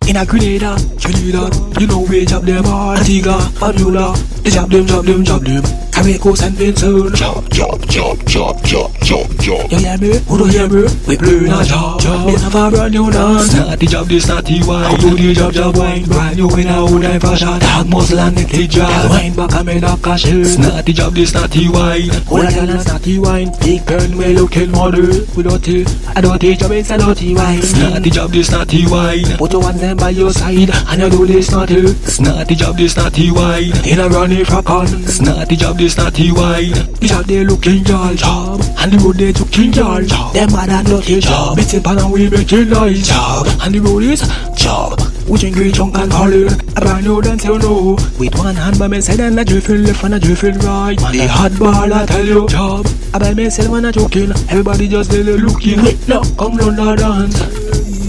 In a Grenada, Trinidad, you know we job them hard. Antigua, Barbuda, they job them. Carriacou, St. Vincent, job. You hear me? Who don't hear me? We play a job. They have a brand new dance. Snatty job, this snatty wine. Do the job wine. Brand new in a old life fashion. Dog muscle and neck job. Wine back and made up cash. Snatty job, this snatty wine. All I can is snatty wine. Big gun, we looking model. We dirty, I dirty job, it's a dirty wine. Snatty job, this snatty wine. Put your hands by your side and you do this snatty. Snatty job, this snatty wine. In a running frack on. Snatty job, this snatty wine. The job they looking job. And the road they took job. Them mad and dirty job. It's in pan and we making noise job. And the road is job. We drink great junk and calling. A brand new dance you know. With one hand by my side and a drifting left and a drifting right. The hot ball I tell you job. I by myself when I joking. Everybody just really looking. Wait now, come down the dance.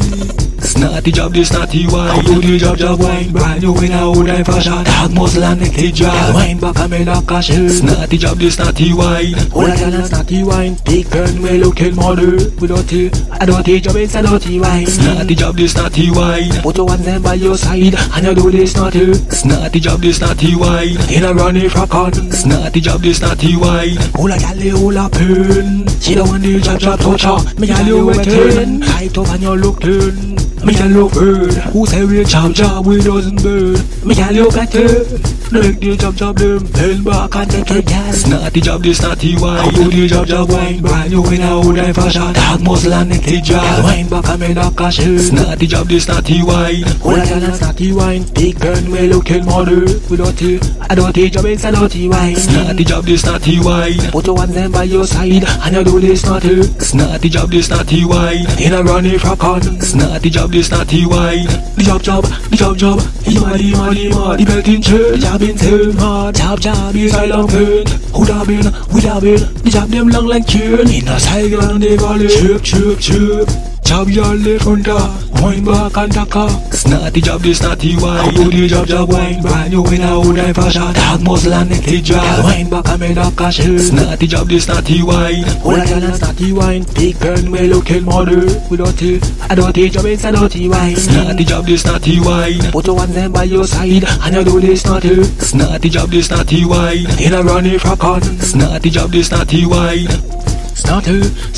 Snatty job, this snatty wine. Do the job wine. Brand new in a old life fashion. Dog muscle and neck job. Wine back and made up cash. Snatty job, this snatty wine. All I can is snatty wine. Big gun, we looking model. We dirty, a dirty job, it's a dirty wine. Snatty job, this snatty wine. Put your hands by your side and you do this snatty. Snatty job, this snatty wine. In a running frack on. Snatty job, this snatty wine. All I can lay all a pen. She don't want the job touch her. Me tell you waiting. Tight up and you're looking. Me tell you bird. Who say we job we doesn't burn. Me tell you better. Make the job them. Pen back and take it down. Snatty job, this snatty wine. Do the job wine. Brand new in a old life fashion. Dog muscle and neck job. Wine back and made up cash. Snatty job, this snatty wine. All I can is snatty wine. Big gun, we looking model. We dirty, a dirty job, it's a dirty wine. Snatty job, this snatty wine. Put your hands by your side and you do this snatty. Snatty job, this snatty wine. In a running frack on. Snatty job, this snatty wine. The job. He mad. The belt in chain. Job in same hard. Job is a long pain. Who da been? The job them long like chain. In a cycle and they call it chirp. Job your left under. Wine back and taka. Snatty job, this snatty wine. Do the job wine. Brand new in a old life fashion. Dog muscle and neck job. Wine back and made up cash. Snatty job, this snatty wine. All I can is snatty wine. Big gun, we looking model. We dirty, a dirty job, it's a dirty wine. Snatty job, this snatty wine. Put your hands by your side and you do this snatty. Snatty job, this snatty wine. In a running frack on. Snatty job, this snatty wine. Snatty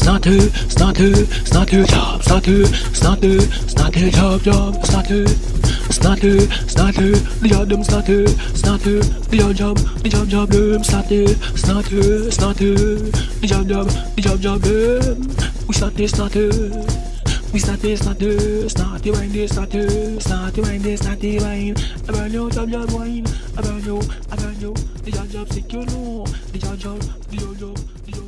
job, snatty job, snatty, the job them snatty, the job them snatty, the job them, we snatty wine, about your job wine, about your, the job sick you know, the job.